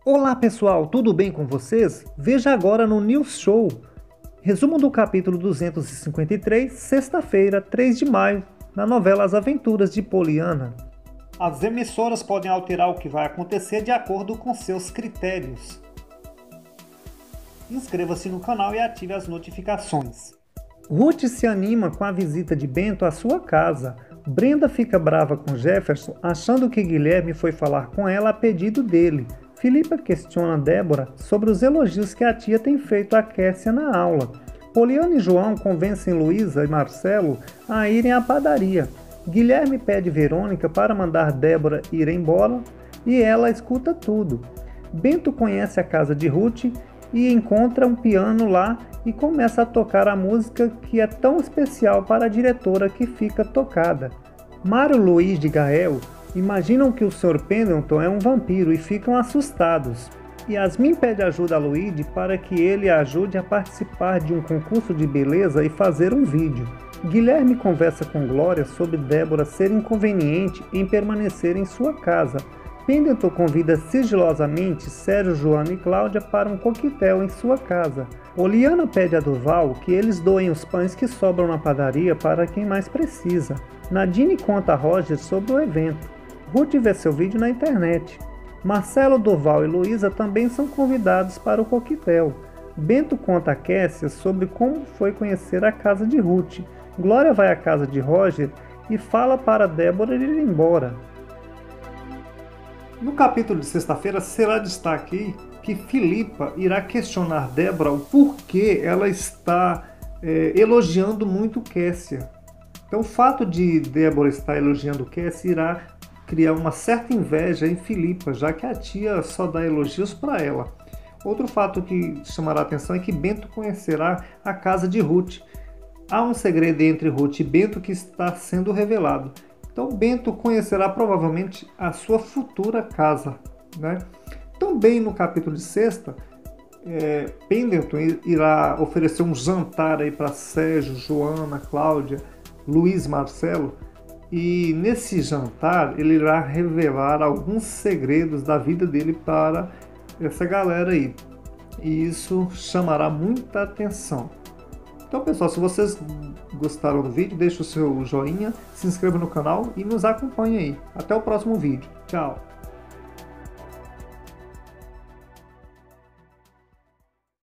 Olá pessoal, tudo bem com vocês? Veja agora no News Show. Resumo do capítulo 253, sexta-feira, 3 de maio, na novela As Aventuras de Poliana. As emissoras podem alterar o que vai acontecer de acordo com seus critérios. Inscreva-se no canal e ative as notificações. Ruth se anima com a visita de Bento à sua casa. Brenda fica brava com Jefferson, achando que Guilherme foi falar com ela a pedido dele. Filipa questiona Débora sobre os elogios que a tia tem feito a Kessia na aula. Poliana e João convencem Luísa e Marcelo a irem à padaria. Guilherme pede Verônica para mandar Débora ir embora e ela escuta tudo. Bento conhece a casa de Ruth e encontra um piano lá e começa a tocar a música que é tão especial para a diretora que fica tocada. Mário, Luiz e Gael imaginam que o Sr. Pendleton é um vampiro e ficam assustados. Yasmin pede ajuda a Luigi para que ele a ajude a participar de um concurso de beleza e fazer um vídeo. Guilherme conversa com Glória sobre Débora ser inconveniente em permanecer em sua casa. Pendleton convida sigilosamente Sérgio, Joana e Cláudia para um coquetel em sua casa. Oliana pede a Durval que eles doem os pães que sobram na padaria para quem mais precisa. Nadine conta a Roger sobre o evento. Ruth vê seu vídeo na internet. Marcelo, Durval e Luísa também são convidados para o coquetel. Bento conta a Kessia sobre como foi conhecer a casa de Ruth. Glória vai à casa de Roger e fala para Débora ir embora. No capítulo de sexta-feira será destaque que Filipa irá questionar Débora o porquê ela está elogiando muito Kessia. Então o fato de Débora estar elogiando Kessia irá criar uma certa inveja em Filipa, já que a tia só dá elogios para ela. Outro fato que chamará a atenção é que Bento conhecerá a casa de Ruth. Há um segredo entre Ruth e Bento que está sendo revelado. Então Bento conhecerá provavelmente a sua futura casa, né? Também no capítulo de sexta, Pendleton irá oferecer um jantar aí para Sérgio, Joana, Cláudia, Luiz, Marcelo. E nesse jantar ele irá revelar alguns segredos da vida dele para essa galera aí. E isso chamará muita atenção. Então pessoal, se vocês gostaram do vídeo, deixe o seu joinha, se inscreva no canal e nos acompanhe aí. Até o próximo vídeo. Tchau!